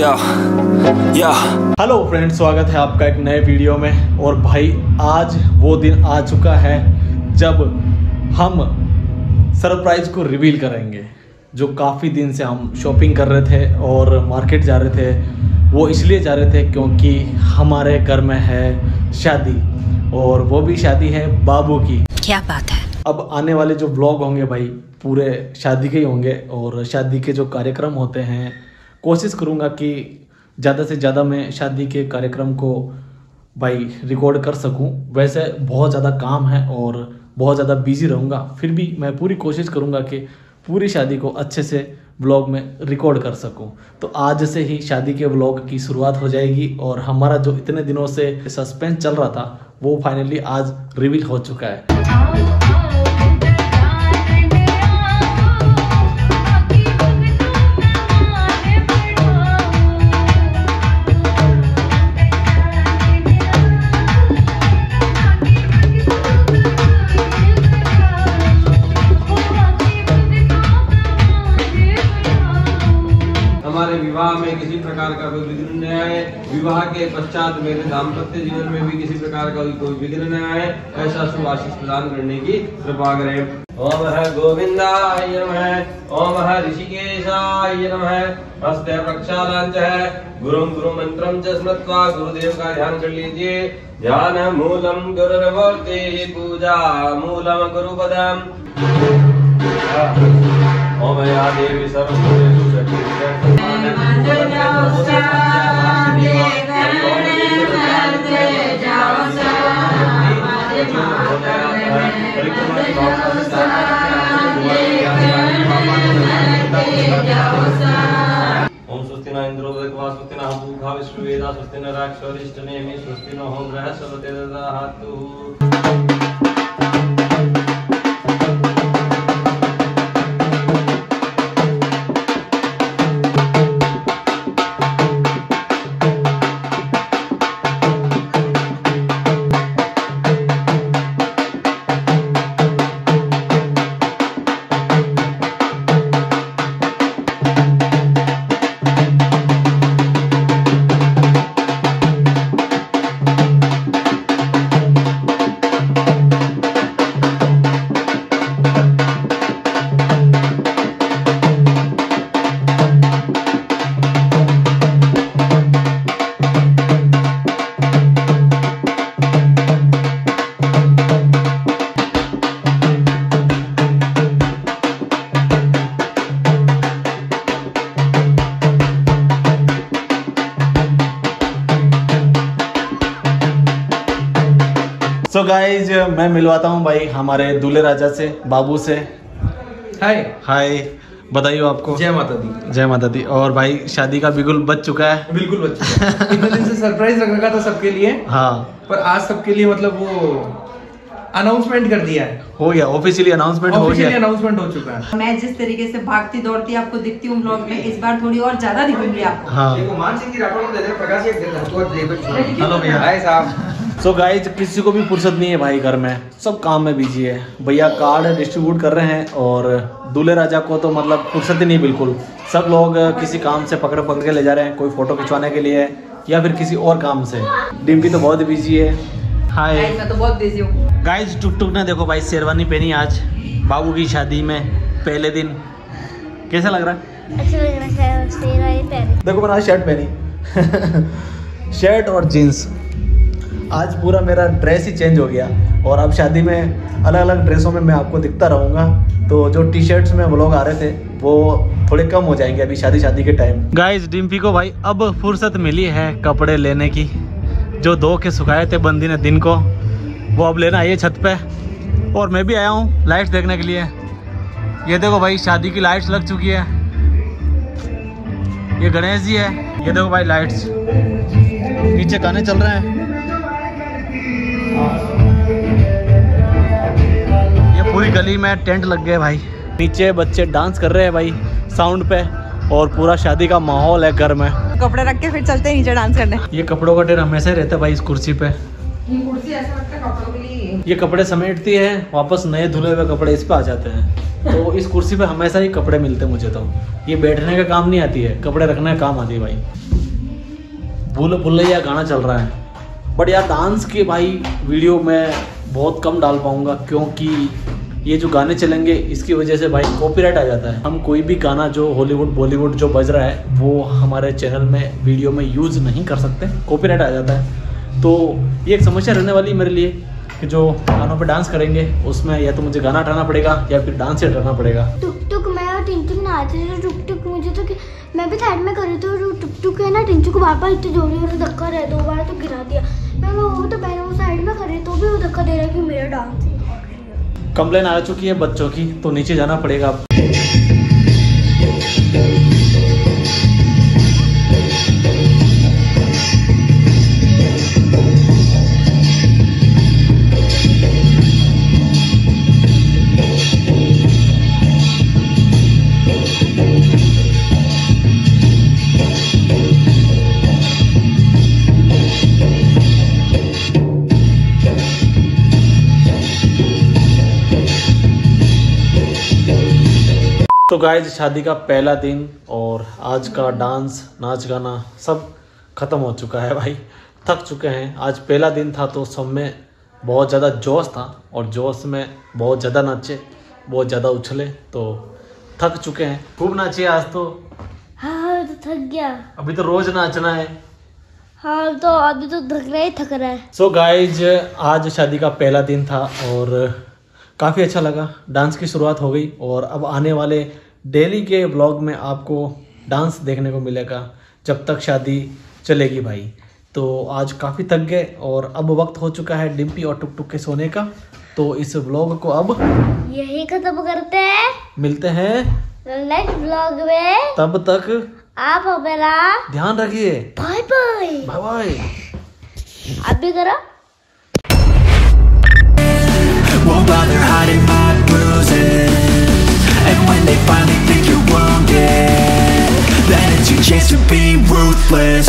Hello friends, स्वागत है आपका एक नए वीडियो में। और भाई आज वो दिन आ चुका है जब हम सरप्राइज को रिवील करेंगे। जो काफ़ी दिन से हम शॉपिंग कर रहे थे और मार्केट जा रहे थे, वो इसलिए जा रहे थे क्योंकि हमारे घर में है शादी, और वो भी शादी है बाबू की। क्या बात है। अब आने वाले जो ब्लॉग होंगे भाई पूरे शादी के ही होंगे, और शादी के जो कार्यक्रम होते हैं कोशिश करूँगा कि ज़्यादा से ज़्यादा मैं शादी के कार्यक्रम को भाई रिकॉर्ड कर सकूं। वैसे बहुत ज़्यादा काम है और बहुत ज़्यादा बिजी रहूँगा, फिर भी मैं पूरी कोशिश करूँगा कि पूरी शादी को अच्छे से व्लॉग में रिकॉर्ड कर सकूं। तो आज से ही शादी के व्लॉग की शुरुआत हो जाएगी, और हमारा जो इतने दिनों से सस्पेंस चल रहा था वो फाइनली आज रिवील हो चुका है। हमारे विवाह में किसी प्रकार का कोई विघ्न न आए, विवाह के पश्चात मेरे दाम्पत्य जीवन में भी किसी प्रकार का कोई विघ्न न आए, ऐसा शुभ आशीष प्रदान करने की कृपा करें। ओम है गोविंदाय नमः, ओम है ऋषिकेशाय नमः। हस्ते प्रक्षालन है गुरुम गुरु मंत्रम च स्मृत्वा गुरुदेव का ध्यान कर लीजिए। ध्यान मूलम गुरुर्मूर्ति पूजा मूलम गुरुपदम। ओम या देवी सर्वभूतेषु ओम स्वस्ति न इंद्रो देवता स्वस्ति न भूखा विश्ववेदा स्वस्ति न राक्षसरिष्टनेमि स्वस्ति न हो ग्रह सर्वते ददातु। सो गाइज मैं मिलवाता हूँ भाई हमारे दूल्हे राजा से, बाबू से। हाय हाय, बताइए आपको। जय माता दी। जय माता दी। और भाई शादी का बिल्कुल बच चुका है। बिल्कुल बच चुका है। इतने दिन से सरप्राइज रखा था सबके लिए। हाँ, पर आज सबके लिए मतलब वो अनाउंसमेंट कर दिया है। हो गया, ऑफिशियली अनाउंसमेंट हो गया। अनाउंसमेंट हो चुका है। मैं जिस तरीके से भागती दौड़ती आपको दिखती हूँ ब्लॉग में, इस बार थोड़ी और ज्यादा दिखूंगी आपको। हाँ। हेलो भैया। हाय साहब। सो गाइज किसी को भी फुर्सत नहीं है भाई, घर में सब काम में बिजी है। भैया कार्ड डिस्ट्रीब्यूट कर रहे हैं, और दूल्हे राजा को तो मतलब फुर्सत ही नहीं बिल्कुल। सब लोग किसी काम से पकड़ पकड़ के ले जा रहे हैं, कोई फोटो खिंचवाने के लिए या फिर किसी और काम से। डिम्पी तो बहुत बिजी है। हाय, मैं तो बहुत बिजी हूँ। गाइज टुक टुक ने देखो भाई शेरवानी पहनी आज बाबू की शादी में पहले दिन। कैसा लग रहा है? अच्छा लग रहा है। शेरवानी पहनी। देखो मैंने आज शर्ट पहनी शर्ट और जीन्स। आज पूरा मेरा ड्रेस ही चेंज हो गया, और अब शादी में अलग अलग ड्रेसों में मैं आपको दिखता रहूँगा। तो जो टी शर्ट्स में वो लोग आ रहे थे वो थोड़े कम हो जाएंगे अभी शादी के टाइम। गाइस डिम्पी को भाई अब फुर्सत मिली है कपड़े लेने की। जो धो के सुखाए थे बंदी ने दिन को, वो अब लेना आई है छत पे। और मैं भी आया हूँ लाइट्स देखने के लिए। ये देखो भाई शादी की लाइट्स लग चुकी है। ये गणेश जी है। ये देखो भाई लाइट्स, नीचे गाने चल रहे हैं। ये पूरी गली में टेंट लग गए भाई। नीचे बच्चे डांस कर रहे हैं भाई साउंड पे, और पूरा शादी का माहौल है घर में। कपड़े रख के फिर चलते हैं नीचे डांस करने। ये कपड़ों का ढेर हमेशा ही रहता है भाई इस कुर्सी पे। ये कुर्सी ऐसा लगता है कपड़ों के लिए। ये कपड़े समेटती है, वापस नए धुले हुए कपड़े इस पे आ जाते हैं। तो इस कुर्सी पे हमेशा ही कपड़े मिलते हैं मुझे। तो ये बैठने का काम नहीं आती है, कपड़े रखने का काम आती है भाई। भूल भुलैया गाना चल रहा है। बट यार डांस के भाई वीडियो मैं बहुत कम डाल पाऊँगा, क्योंकि ये जो गाने चलेंगे इसकी वजह से भाई कॉपीराइट आ जाता है। हम कोई भी गाना जो हॉलीवुड बॉलीवुड जो बज रहा है वो हमारे चैनल में वीडियो में यूज़ नहीं कर सकते, कॉपीराइट आ जाता है। तो ये एक समस्या रहने वाली मेरे लिए कि जो गानों पे डांस करेंगे उसमें या तो मुझे गाना हटाना पड़ेगा या फिर डांस ही हटाना पड़ेगा। टुक टुक मैं और टिंटू नहाते थे, टुक टुक मुझे तो मैं भी साइड में खड़ी थी और टुक टुक है ना टिंटू को बार बार इतनी जोड़ी और धक्का रहा है, 2 बार तो गिरा दिया। मैं वो तो पहले वो साइड में खड़ी तो भी वो धक्का दे रहा है कि मेरा डांस है। कंप्लेन आ चुकी है बच्चों की, तो नीचे जाना पड़ेगा अब। तो गाइज शादी का पहला दिन और आज का डांस नाच गाना सब ख़त्म हो चुका है भाई, थक चुके हैं। आज पहला दिन था तो सब में बहुत ज़्यादा जोश था और जोश में बहुत ज़्यादा नाचे, बहुत ज़्यादा उछले, तो थक चुके हैं। खूब नाचिए आज तो। हाँ तो थक गया, अभी तो रोज़ नाचना है। हाँ तो अभी तो थक रहा है। सो गाइज आज शादी का पहला दिन था और काफ़ी अच्छा लगा, डांस की शुरुआत हो गई और अब आने वाले डेली के व्लॉग में आपको डांस देखने को मिलेगा जब तक शादी चलेगी भाई। तो आज काफ़ी थक गए और अब वक्त हो चुका है डिम्पी और टुक टुक के सोने का, तो इस व्लॉग को अब यही खत्म करते हैं, मिलते हैं नेक्स्ट व्लॉग में। तब तक आप मेरा ध्यान रखिए। Bye bye bye bye. आप भी करो। Won't bother hiding my bruises, and when they finally think you're wounded, then it's your chance to be ruthless.